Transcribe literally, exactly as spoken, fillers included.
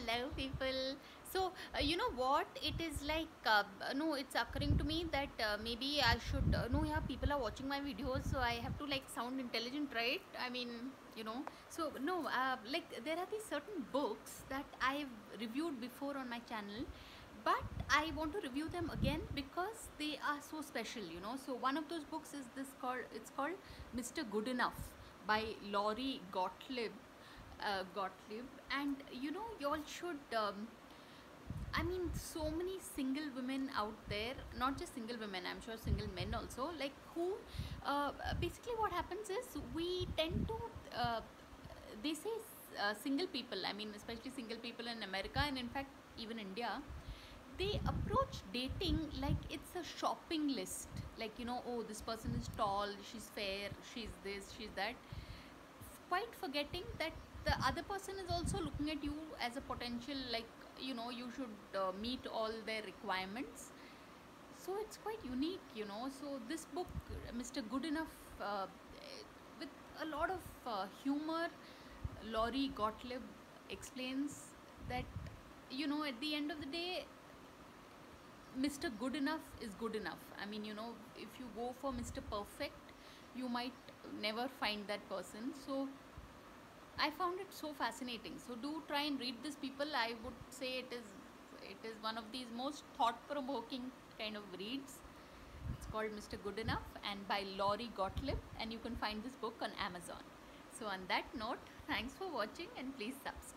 Hello, people. So, uh, you know what? It is like, uh, no, it's occurring to me that uh, maybe I should, uh, no, yeah, people are watching my videos, so I have to like sound intelligent, right? I mean, you know, so no, uh, like there are these certain books that I've reviewed before on my channel, but I want to review them again because they are so special, you know. So, one of those books is this called, it's called Mister Good Enough by Laurie Gottlieb uh, Gottlieb, and you know, y'all should. Um, I mean, so many single women out there, not just single women, I'm sure single men also, like who uh, basically what happens is we tend to, uh, they say uh, single people, I mean, especially single people in America and in fact, even India, they approach dating like it's a shopping list. Like, you know, oh, this person is tall, she's fair, she's this, she's that, quite forgetting that the other person is also looking at you as a potential, like, you know, you should uh, meet all their requirements. So it's quite unique, you know. So this book, Mr. Good Enough, uh, with a lot of uh, humor, Laurie Gottlieb explains that, you know, at the end of the day, Mister Good Enough is good enough. I mean, you know, if you go for Mister Perfect, you might never find that person. So I found it so fascinating. So do try and read this, people. I would say it is it is one of these most thought-provoking kind of reads. It's called Mister Good Enough and by Laurie Gottlieb, and you can find this book on Amazon. So on that note, thanks for watching and please subscribe.